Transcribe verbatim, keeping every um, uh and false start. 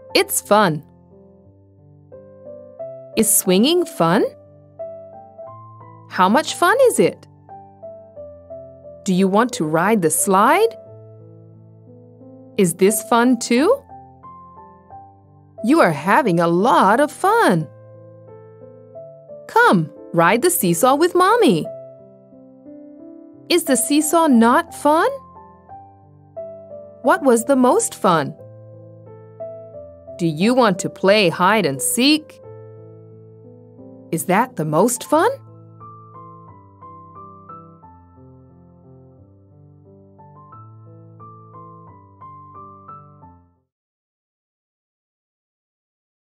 It's fun. Is swinging fun? How much fun is it? Do you want to ride the slide? Is this fun too? You are having a lot of fun. Come, ride the seesaw with Mommy. Is the seesaw not fun? What was the most fun? Do you want to play hide and seek? Is that the most fun?